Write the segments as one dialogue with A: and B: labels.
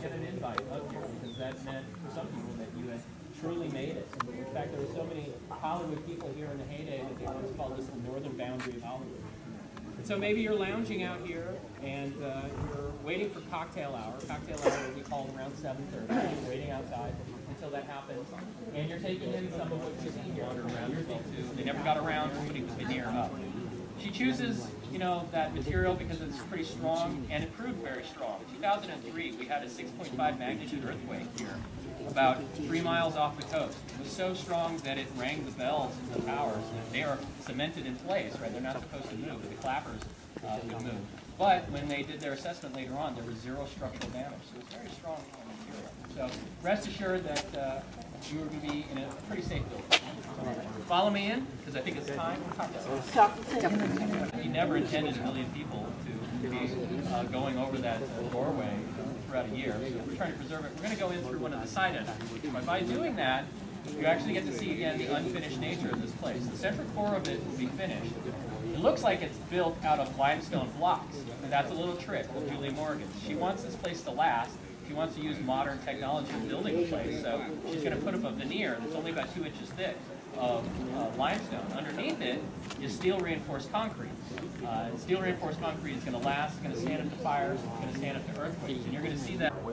A: get an invite up here because that meant for some people that you had truly made it. In fact, there were so many Hollywood people here in the heyday that they once called this the northern boundary of Hollywood. And so maybe you're lounging out here and you're waiting for cocktail hour. Cocktail hour will be called around 7:30. You're waiting outside until that happens. And you're taking in some of what you see here. They never got around to putting the veneer up. She chooses, that material because it's pretty strong, and it proved very strong. In 2003, we had a 6.5 magnitude earthquake here, about 3 miles off the coast. It was so strong that it rang the bells in the towers. They are cemented in place, right? They're not supposed to move. The clappers would move. But when they did their assessment later on, there was 0 structural damage. So it's very strong material. So rest assured that you are going to be in a pretty safe building. Follow me in, because I think it's time. He never intended 1 million people to be going over that doorway throughout a year. So we're trying to preserve it. We're going to go in through one of the side entrances. But by doing that, you actually get to see again the unfinished nature of this place. The central core of it will be finished. It looks like it's built out of limestone blocks, and that's a little trick with Julie Morgan. She wants this place to last. She wants to use modern technology in building the place, so she's going to put up a veneer that's only about 2 inches thick of limestone. Underneath it is steel reinforced concrete. Steel reinforced concrete is going to last, it's going to stand up to fires, it's going to stand up to earthquakes, and you're going to see that.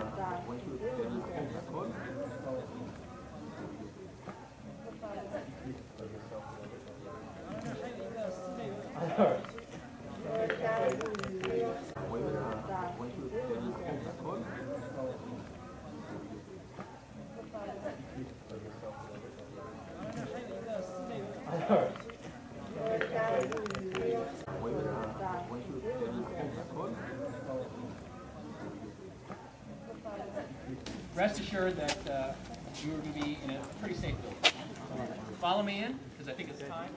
A: Rest assured that you are going to be in a pretty safe building. Follow me in, because I think it's time.